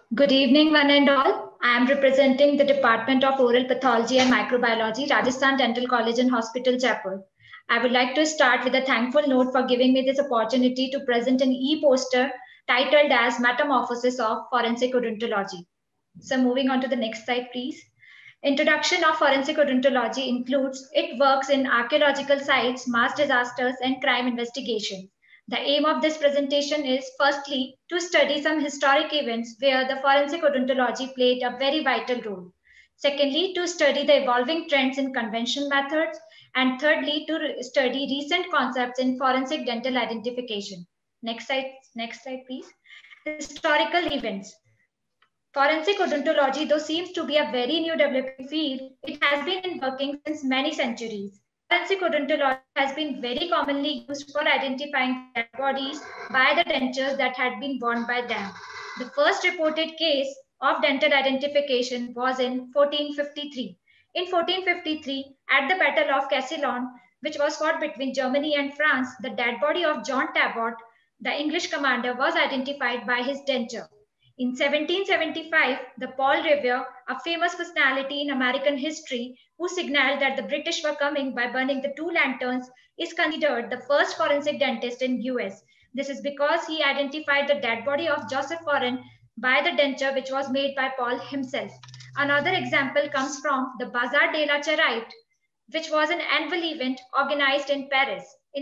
Good evening, one and all. I am representing the Department of Oral Pathology and Microbiology, Rajasthan Dental College and Hospital, Jaipur. I would like to start with a thankful note for giving me this opportunity to present an e-poster titled as Metamorphosis of Forensic Odontology. So moving on to the next slide, please. Introduction of forensic odontology includes it works in archaeological sites, mass disasters, and crime investigation. The aim of this presentation is firstly to study some historic events where the forensic odontology played a very vital role. Secondly, to study the evolving trends in conventional methods. And thirdly, to study recent concepts in forensic dental identification. Next slide, please. Historical events. Forensic odontology, though seems to be a very new developing field, it has been in working since many centuries. Forensic odontology has been very commonly used for identifying dead bodies by the dentures that had been worn by them. The first reported case of dental identification was in 1453. In 1453, at the Battle of Castillon, which was fought between Germany and France, the dead body of John Talbot, the English commander, was identified by his denture. In 1775, the Paul Revere, a famous personality in American history who signaled that the British were coming by burning the two lanterns, is considered the first forensic dentist in US. This is because he identified the dead body of Joseph Warren by the denture which was made by Paul himself. Another example comes from the Bazaar de la Charite, which was an annual event organized in Paris. In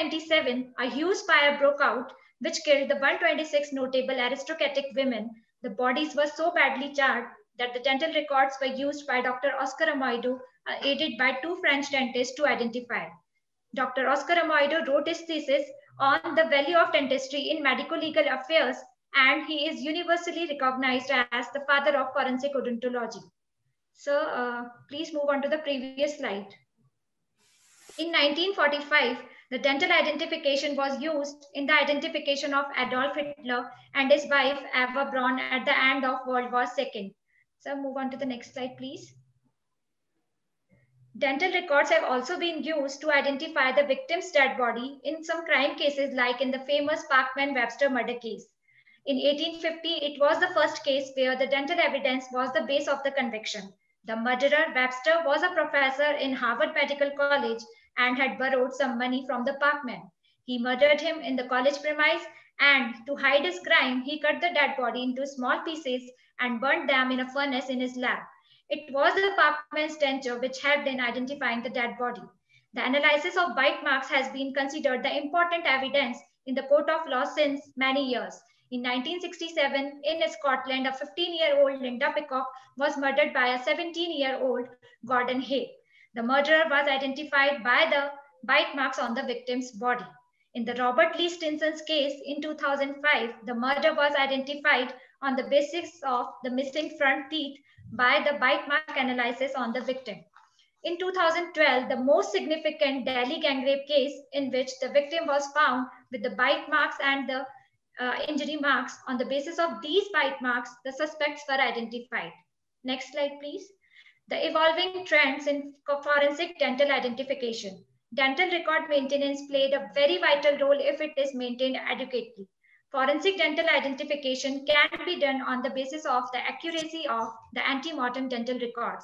1897, a huge fire broke out which killed the 126 notable aristocratic women. The bodies were so badly charred that the dental records were used by Dr. Oscar Amoedo, aided by two French dentists, to identify. Dr. Oscar Amoedo wrote his thesis on the value of dentistry in medico-legal affairs, and he is universally recognized as the father of forensic odontology. So please move on to the previous slide. In 1945, the dental identification was used in the identification of Adolf Hitler and his wife Eva Braun at the end of World War II. So move on to the next slide, please. Dental records have also been used to identify the victim's dead body in some crime cases like in the famous Parkman-Webster murder case. In 1850, it was the first case where the dental evidence was the base of the conviction. The murderer, Webster, was a professor in Harvard Medical College and had borrowed some money from the Parkman. He murdered him in the college premise, and to hide his crime, he cut the dead body into small pieces and burned them in a furnace in his lab. It was the Parkman's denture which helped in identifying the dead body. The analysis of bite marks has been considered the important evidence in the court of law since many years. In 1967, in Scotland, a 15-year-old Linda Peacock was murdered by a 17-year-old Gordon Hay. The murderer was identified by the bite marks on the victim's body. In the Robert Lee Stinson's case in 2005, the murder was identified on the basis of the missing front teeth by the bite mark analysis on the victim. In 2012, the most significant Delhi gang rape case in which the victim was found with the bite marks and the injury marks. On the basis of these bite marks, the suspects were identified. Next slide, please. The evolving trends in forensic dental identification. Dental record maintenance played a very vital role if it is maintained adequately. Forensic dental identification can be done on the basis of the accuracy of the ante-mortem dental records.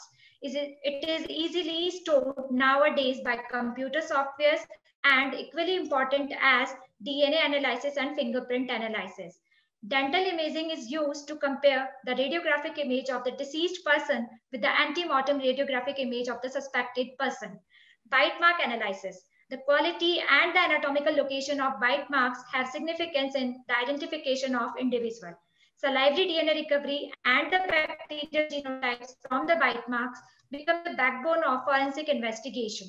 It is easily stored nowadays by computer softwares and equally important as DNA analysis and fingerprint analysis. Dental imaging is used to compare the radiographic image of the deceased person with the ante-mortem radiographic image of the suspected person. Bite mark analysis. The quality and the anatomical location of bite marks have significance in the identification of individual. Salivary DNA recovery and the bacterial genotypes from the bite marks become the backbone of forensic investigation.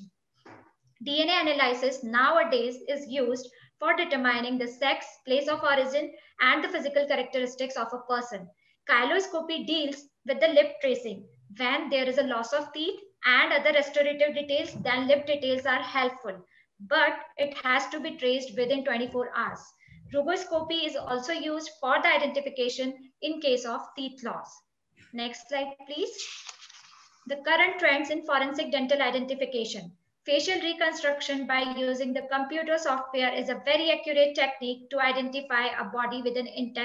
DNA analysis nowadays is used for determining the sex, place of origin, and the physical characteristics of a person. Chyloscopy deals with the lip tracing. When there is a loss of teeth and other restorative details, then lip details are helpful, but it has to be traced within 24 hours. Rugoscopy is also used for the identification in case of teeth loss. Next slide, please. The current trends in forensic dental identification. Facial reconstruction by using the computer software is a very accurate technique to identify a body with an intact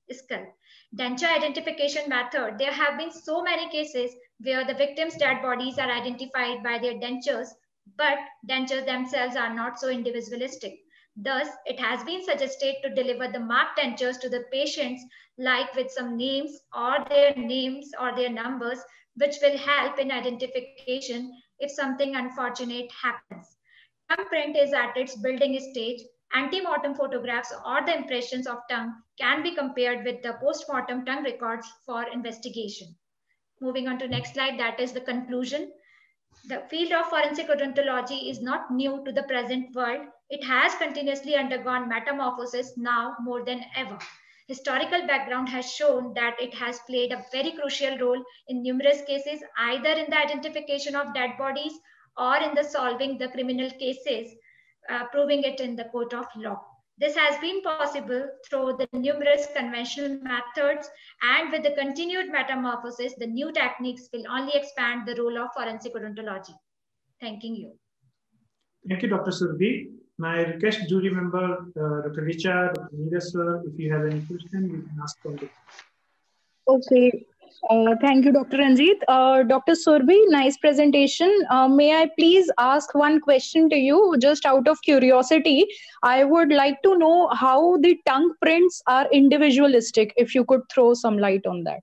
skull. Denture identification method. There have been so many cases where the victims' dead bodies are identified by their dentures, but dentures themselves are not so individualistic. Thus, it has been suggested to deliver the marked dentures to the patients, like with some names or their numbers, which will help in identification if something unfortunate happens. Tongue print is at its building stage. Ante-mortem photographs or the impressions of tongue can be compared with the post-mortem tongue records for investigation. Moving on to next slide, that is the conclusion. The field of forensic odontology is not new to the present world. It has continuously undergone metamorphosis now more than ever. Historical background has shown that it has played a very crucial role in numerous cases, either in the identification of dead bodies or in the solving the criminal cases, proving it in the court of law. This has been possible through the numerous conventional methods, and with the continued metamorphosis, the new techniques will only expand the role of forensic odontology. Thanking you. Thank you, Dr. Surbhi. Now I request jury member Dr. Richa, Dr. Neeraj sir, if you have any question, you can ask from the. Okay. Thank you, Dr. Ranjit. Dr. Surbhi, nice presentation. May I please ask one question to you, just out of curiosity? I would like to know how the tongue prints are individualistic, if you could throw some light on that.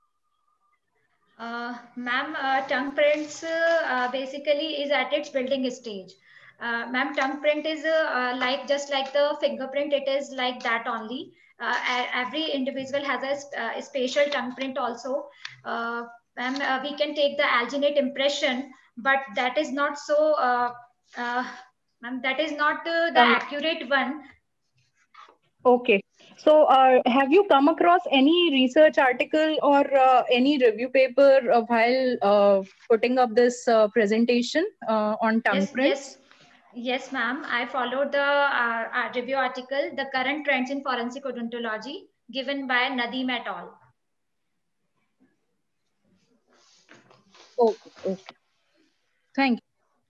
Ma'am, tongue prints basically is at its building stage. Ma'am, tongue print is just like the fingerprint, it is like that only. Every individual has a spatial tongue print also. Ma'am, we can take the alginate impression, but that is not so, ma'am, that is not the accurate one. Okay. So have you come across any research article or any review paper while putting up this presentation on tongue prints? Yes, ma'am. I followed the review article, The Current Trends in Forensic Odontology, given by Nadeem et al. Okay. Thank you.